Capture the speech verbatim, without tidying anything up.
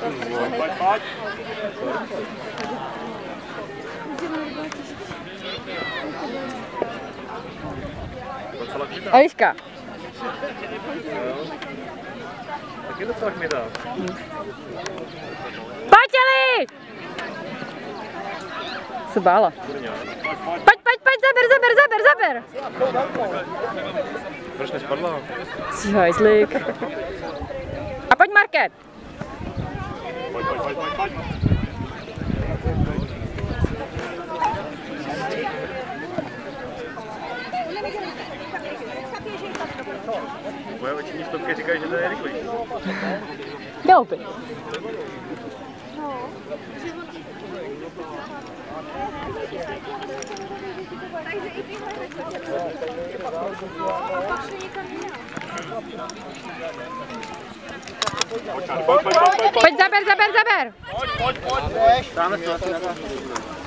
Eliška. Tak je docela chmída. Pojď, Eli! Se bála. Pojď, pojď, pojď, zaber, zaber, zaber, zaber! Proč nespadla? Jsi hajzlík. A pojď, Market! Pojď, pojď, pojď, pojď, pojď. Moje oční stopky říkají, že to je rychlý. Galopy. Pojď, zaber, zaber, zaber! Pojď, pojď, pojď! Dáme si